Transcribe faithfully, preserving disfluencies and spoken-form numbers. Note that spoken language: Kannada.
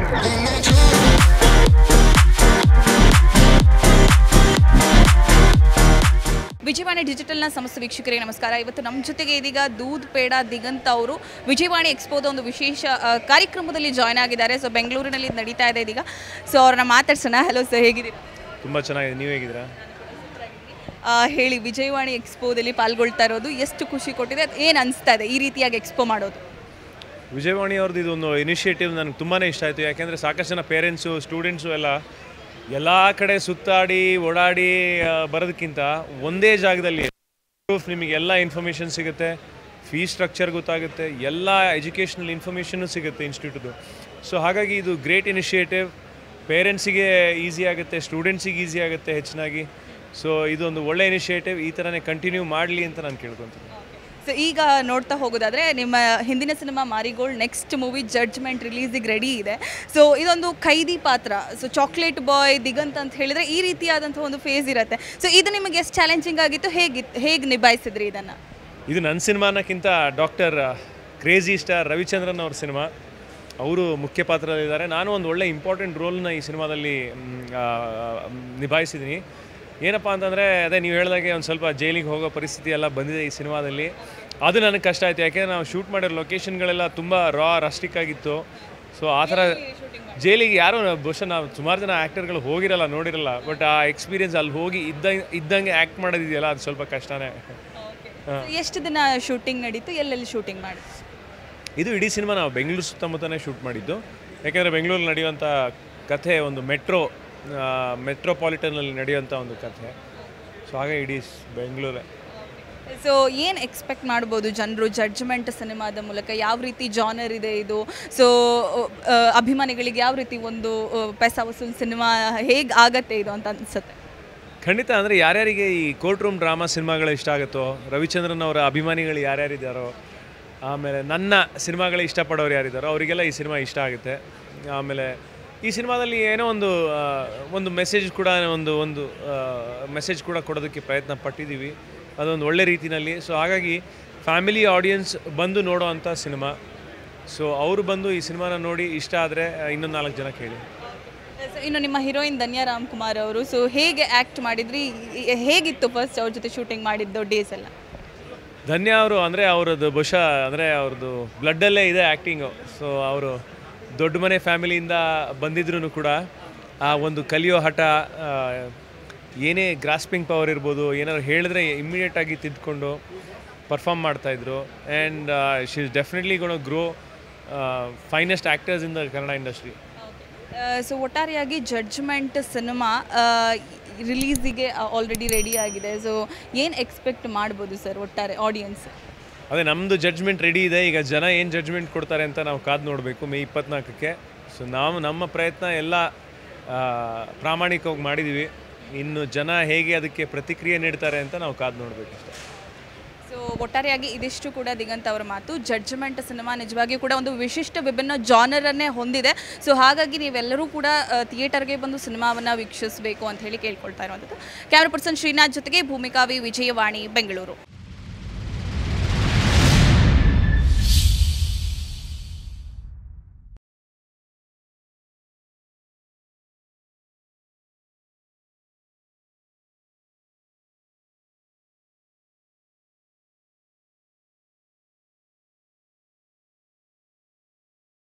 ವಿಜಯವಾಣಿ ಡಿಜಿಟಲ್ನ ಸಮಸ್ತ ವೀಕ್ಷಕರಿಗೆ ನಮಸ್ಕಾರ. ಇವತ್ತು ನಮ್ಮ ಜೊತೆಗೆ ಇದೀಗ ದೂದ್ ಪೇಡ ದಿಗಂತ್ ಅವರು ವಿಜಯವಾಣಿ ಎಕ್ಸ್ಪೋದ ಒಂದು ವಿಶೇಷ ಕಾರ್ಯಕ್ರಮದಲ್ಲಿ ಜಾಯ್ನ್ ಆಗಿದ್ದಾರೆ. ಸೊ ಬೆಂಗಳೂರಿನಲ್ಲಿ ನಡೀತಾ ಇದೆ ಇದೀಗ. ಸೊ ಅವ್ರನ್ನ ಮಾತಾಡ್ಸೋಣ. ಹಲೋ ಸರ್, ಹೇಗಿದ್ದೀರಾ? ತುಂಬ ಚೆನ್ನಾಗಿದೆ, ನೀವು ಹೇಗಿದ್ದೀರಾ? ಹೇಳಿ, ವಿಜಯವಾಣಿ ಎಕ್ಸ್ಪೋದಲ್ಲಿ ಪಾಲ್ಗೊಳ್ತಾ ಇರೋದು ಎಷ್ಟು ಖುಷಿ ಕೊಟ್ಟಿದೆ, ಏನು ಅನಿಸ್ತಾ ಇದೆ ಈ ರೀತಿಯಾಗಿ ಎಕ್ಸ್ಪೋ ಮಾಡೋದು? ವಿಜಯವಾಣಿ ಅವ್ರದ್ದು ಇದೊಂದು ಇನಿಷಿಯೇಟಿವ್ ನನಗೆ ತುಂಬಾ ಇಷ್ಟ ಆಯಿತು. ಯಾಕೆಂದರೆ ಸಾಕಷ್ಟು ಜನ ಪೇರೆಂಟ್ಸು ಸ್ಟೂಡೆಂಟ್ಸು ಎಲ್ಲ ಎಲ್ಲ ಕಡೆ ಸುತ್ತಾಡಿ ಓಡಾಡಿ ಬರೋದಕ್ಕಿಂತ ಒಂದೇ ಜಾಗದಲ್ಲಿ ಪ್ರೂಫ್ ನಿಮಗೆ ಎಲ್ಲ ಇನ್ಫಾರ್ಮೇಷನ್ ಸಿಗುತ್ತೆ, ಫೀಸ್ ಸ್ಟ್ರಕ್ಚರ್ ಗೊತ್ತಾಗುತ್ತೆ, ಎಲ್ಲ ಎಜುಕೇಷನಲ್ ಇನ್ಫಾರ್ಮೇಷನ್ನು ಸಿಗುತ್ತೆ ಇನ್ಸ್ಟಿಟ್ಯೂಟ್ದು. ಸೊ ಹಾಗಾಗಿ ಇದು ಗ್ರೇಟ್ ಇನಿಷಿಯೇಟಿವ್. ಪೇರೆಂಟ್ಸಿಗೆ ಈಸಿ ಆಗುತ್ತೆ, ಸ್ಟೂಡೆಂಟ್ಸಿಗೆ ಈಸಿ ಆಗುತ್ತೆ ಹೆಚ್ಚಿನಾಗಿ. ಸೊ ಇದೊಂದು ಒಳ್ಳೆ ಇನಿಷಿಯೇಟಿವ್, ಈ ಥರನೇ ಕಂಟಿನ್ಯೂ ಮಾಡಲಿ ಅಂತ ನಾನು ಕೇಳ್ಕೊತೀನಿ. ಸೊ ಈಗ ನೋಡ್ತಾ ಹೋಗೋದಾದರೆ ನಿಮ್ಮ ಹಿಂದಿನ cinema Marigold next movie judgement ರಿಲೀಸಿಗೆ ರೆಡಿ ಇದೆ. ಸೊ ಇದೊಂದು ಖೈದಿ ಪಾತ್ರ, ಸೊ ಚಾಕ್ಲೇಟ್ ಬಾಯ್ ದಿಗಂತ್ ಅಂತ ಹೇಳಿದರೆ ಈ ರೀತಿಯಾದಂಥ ಒಂದು ಫೇಸ್ ಇರುತ್ತೆ. ಸೊ ಇದು ನಿಮಗೆ ಎಷ್ಟು ಚಾಲೆಂಜಿಂಗ್ ಆಗಿತ್ತು, ಹೇಗಿತ್ತು, ಹೇಗೆ ನಿಭಾಯಿಸಿದ್ರಿ ಇದನ್ನು? ಇದು ನನ್ನ ಸಿನಿಮಾನಕ್ಕಿಂತ ಡಾಕ್ಟರ್ ಕ್ರೇಜಿ ಸ್ಟಾರ್ ರವಿಚಂದ್ರನ್ ಅವ್ರ ಸಿನಿಮಾ. ಅವರು ಮುಖ್ಯ ಪಾತ್ರದಲ್ಲಿದ್ದಾರೆ. ನಾನು ಒಂದು ಒಳ್ಳೆ ಇಂಪಾರ್ಟೆಂಟ್ ರೋಲ್ನ ಈ ಸಿನಿಮಾದಲ್ಲಿ ನಿಭಾಯಿಸಿದ್ದೀನಿ. ಏನಪ್ಪ ಅಂತಂದರೆ ಅದೇ ನೀವು ಹೇಳಿದಾಗೆ ಒಂದು ಸ್ವಲ್ಪ ಜೈಲಿಗೆ ಹೋಗೋ ಪರಿಸ್ಥಿತಿ ಎಲ್ಲ ಬಂದಿದೆ ಈ ಸಿನಿಮಾದಲ್ಲಿ. ಅದು ನನಗೆ ಕಷ್ಟ ಆಯಿತು, ಯಾಕೆಂದರೆ ನಾವು ಶೂಟ್ ಮಾಡಿರೋ ಲೊಕೇಶನ್ಗಳೆಲ್ಲ ತುಂಬ ರಾ ರಸ್ಟಿಕ್ ಆಗಿತ್ತು. ಸೊ ಆ ಥರ ಜೈಲಿಗೆ ಯಾರೂ ಬಹುಶಃ ನಾವು ಸುಮಾರು ಜನ ಆ್ಯಕ್ಟರ್ಗಳು ಹೋಗಿರಲ್ಲ, ನೋಡಿರಲ್ಲ. ಬಟ್ ಆ ಎಕ್ಸ್ಪೀರಿಯೆನ್ಸ್ ಅಲ್ಲಿ ಹೋಗಿ ಇದ್ದಂಗೆ ಇದ್ದಂಗೆ ಆ್ಯಕ್ಟ್ ಮಾಡೋದಿದೆಯಲ್ಲ, ಅದು ಸ್ವಲ್ಪ ಕಷ್ಟನೇ. ಎಷ್ಟು ದಿನ ಶೂಟಿಂಗ್ ನಡೀತು, ಎಲ್ಲೆಲ್ಲಿ ಶೂಟಿಂಗ್ ಮಾಡಿ? ಇದು ಇಡೀ ಸಿನಿಮಾ ನಾವು ಬೆಂಗಳೂರು ಸುತ್ತಮುತ್ತನೇ ಶೂಟ್ ಮಾಡಿದ್ದು. ಯಾಕೆಂದರೆ ಬೆಂಗಳೂರಲ್ಲಿ ನಡೆಯುವಂಥ ಕಥೆ ಒಂದು ಮೆಟ್ರೋ ಮೆಟ್ರೋಪಾಲಿಟನಲ್ಲಿ ನಡೆಯುವಂಥ ಒಂದು ಕಥೆ. ಸೊ ಹಾಗೆ ಇಡೀ ಬೆಂಗಳೂರೇ. ಸೊ ಏನು ಎಕ್ಸ್ಪೆಕ್ಟ್ ಮಾಡ್ಬೋದು ಜನರು ಜಡ್ಜ್ಮೆಂಟ್ ಸಿನಿಮಾದ ಮೂಲಕ? ಯಾವ ರೀತಿ ಜಾನರ್ ಇದೆ ಇದು? ಸೊ ಅಭಿಮಾನಿಗಳಿಗೆ ಯಾವ ರೀತಿ ಒಂದು ಪೈಸಾ ವಸೂಲ್ ಸಿನಿಮಾ ಹೇಗೆ ಆಗತ್ತೆ ಇದು ಅಂತ ಅನಿಸುತ್ತೆ? ಖಂಡಿತ. ಅಂದರೆ ಯಾರ್ಯಾರಿಗೆ ಈ ಕೋರ್ಟ್ ರೂಮ್ ಡ್ರಾಮಾ ಸಿನಿಮಾಗಳು ಇಷ್ಟ ಆಗುತ್ತೋ, ರವಿಚಂದ್ರನ್ ಅವರ ಅಭಿಮಾನಿಗಳು ಯಾರ್ಯಾರಿದ್ದಾರೋ, ಆಮೇಲೆ ನನ್ನ ಸಿನಿಮಾಗಳು ಇಷ್ಟಪಡೋರು ಯಾರಿದ್ದಾರೋ ಅವರಿಗೆಲ್ಲ ಈ ಸಿನಿಮಾ ಇಷ್ಟ ಆಗುತ್ತೆ. ಆಮೇಲೆ ಈ ಸಿನಿಮಾದಲ್ಲಿ ಏನೋ ಒಂದು ಒಂದು ಮೆಸೇಜ್ ಕೂಡ ಒಂದು ಒಂದು ಮೆಸೇಜ್ ಕೂಡ ಕೊಡೋದಕ್ಕೆ ಪ್ರಯತ್ನ ಪಟ್ಟಿದ್ದೀವಿ, ಅದೊಂದು ಒಳ್ಳೆ ರೀತಿಯಲ್ಲಿ. ಸೊ ಹಾಗಾಗಿ ಫ್ಯಾಮಿಲಿ ಆಡಿಯನ್ಸ್ ಬಂದು ನೋಡೋ ಅಂಥ ಸಿನಿಮಾ. ಸೊ ಅವರು ಬಂದು ಈ ಸಿನಿಮಾನ ನೋಡಿ ಇಷ್ಟ ಆದರೆ ಇನ್ನೊಂದು ನಾಲ್ಕು ಜನ ಕೇಳಿ. ಇನ್ನು ನಿಮ್ಮ ಹೀರೋಯಿನ್ ಧನ್ಯಾ ರಾಮ್ಕುಮಾರ್ ಅವರು, ಸೊ ಹೇಗೆ ಆ್ಯಕ್ಟ್ ಮಾಡಿದ್ರಿ, ಹೇಗಿತ್ತು ಫಸ್ಟ್ ಅವ್ರ ಜೊತೆ ಶೂಟಿಂಗ್ ಮಾಡಿದ್ದು ಡೇಸ್ ಎಲ್ಲ? ಧನ್ಯಾ ಅವರು ಅಂದರೆ ಅವ್ರದ್ದು ಬಹುಶಃ ಅಂದರೆ ಅವ್ರದ್ದು ಬ್ಲಡ್ಡಲ್ಲೇ ಇದೆ ಆ್ಯಕ್ಟಿಂಗು. ಸೊ ಅವರು ದೊಡ್ಡ ಮನೆ ಫ್ಯಾಮಿಲಿಯಿಂದ ಬಂದಿದ್ರೂ ಕೂಡ ಆ ಒಂದು ಕಲಿಯೋ ಹಠ, ಏನೇ ಗ್ರಾಸ್ಪಿಂಗ್ ಪವರ್ ಇರ್ಬೋದು, ಏನಾದ್ರು ಹೇಳಿದ್ರೆ ಇಮ್ಮಿಡಿಯೇಟಾಗಿ ತಿದ್ದುಕೊಂಡು ಪರ್ಫಾರ್ಮ್ ಮಾಡ್ತಾಯಿದ್ರು. And she is definitely gonna grow finest actors in the Kannada industry. So ಒಟ್ಟಾರೆಯಾಗಿ ಜಡ್ಜ್ಮೆಂಟ್ ಸಿನಿಮಾ ರಿಲೀಸಿಗೆ ಆಲ್ರೆಡಿ ರೆಡಿ ಆಗಿದೆ. ಸೊ ಏನು ಎಕ್ಸ್ಪೆಕ್ಟ್ ಮಾಡ್ಬೋದು ಸರ್ ಒಟ್ಟಾರೆ ಆಡಿಯನ್ಸ್? ಅದೇ ನಮ್ಮದು ಜಡ್ಜ್ಮೆಂಟ್ ರೆಡಿ ಇದೆ. ಈಗ ಜನ ಏನು ಜಡ್ಜ್ಮೆಂಟ್ ಕೊಡ್ತಾರೆ ಅಂತ ನಾವು ಕಾದು ನೋಡಬೇಕು ಮೇ ಇಪ್ಪತ್ನಾಲ್ಕಕ್ಕೆ. ಸೊ ನಾವು ನಮ್ಮ ಪ್ರಯತ್ನ ಎಲ್ಲ ಪ್ರಾಮಾಣಿಕವಾಗಿ ಮಾಡಿದ್ದೀವಿ. ಇನ್ನು ಜನ ಹೇಗೆ ಅದಕ್ಕೆ ಪ್ರತಿಕ್ರಿಯೆ ನೀಡ್ತಾರೆ ಅಂತ ನಾವು ಕಾದು ನೋಡಬೇಕು ಅಷ್ಟೇ. ಸೊ ಒಟ್ಟಾರೆಯಾಗಿ ಇದಿಷ್ಟು ಕೂಡ ದಿಗಂತ್ ಅವರ ಮಾತು. ಜಡ್ಜ್ಮೆಂಟ್ ಸಿನಿಮಾ ನಿಜವಾಗಿಯೂ ಕೂಡ ಒಂದು ವಿಶಿಷ್ಟ ವಿಭಿನ್ನ ಜಾನರನ್ನೇ ಹೊಂದಿದೆ. ಸೊ ಹಾಗಾಗಿ ನೀವೆಲ್ಲರೂ ಕೂಡ ಥಿಯೇಟರ್ಗೆ ಬಂದು ಸಿನಿಮಾವನ್ನು ವೀಕ್ಷಿಸಬೇಕು ಅಂತ ಹೇಳಿ ಕೇಳ್ಕೊಳ್ತಾ ಇರುವಂಥದ್ದು. ಕ್ಯಾಮ್ರಾ ಪರ್ಸನ್ ಶ್ರೀನಾಥ್ ಜೊತೆಗೆ ಭೂಮಿಕಾ ವಿ, ವಿಜಯವಾಣಿ, ಬೆಂಗಳೂರು.